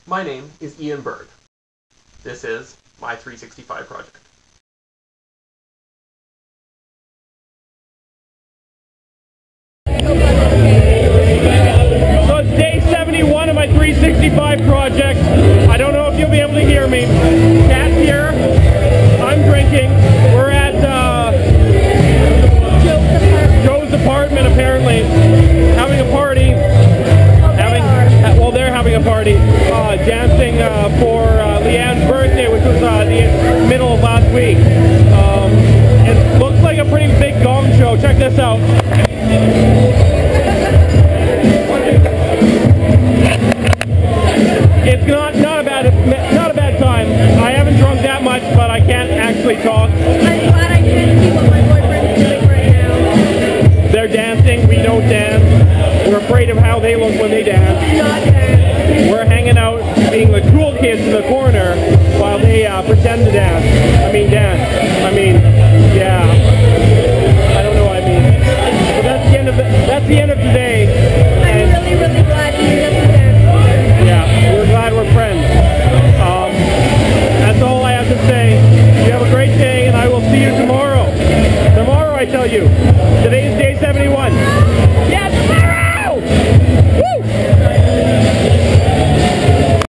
My name is Ian Berg. This is my 365 project. So it's day 71 of my 365 project. I don't know if you'll be able to hear me. Cat's here. I'm drinking. We're at Joe's apartment apparently, having a party. They're having a party, dancing for Leeanne's birthday, which was the middle of last week. It looks like a pretty big gong show. Check this out. It's not a bad time. I haven't drunk that much, but I can't actually talk. I'm glad I can't see what my boyfriend's doing right now. They're dancing. We don't dance. We're afraid of how they look when they dance. Not dance. We're hanging out, being the cool kids in the corner, while they pretend to dance. Yeah. I don't know what I mean. But that's the end of today. I'm really, really glad you did that. Yeah, we're glad we're friends. That's all I have to say. You have a great day, and I will see you tomorrow. Tomorrow, I tell you. Today is day 71.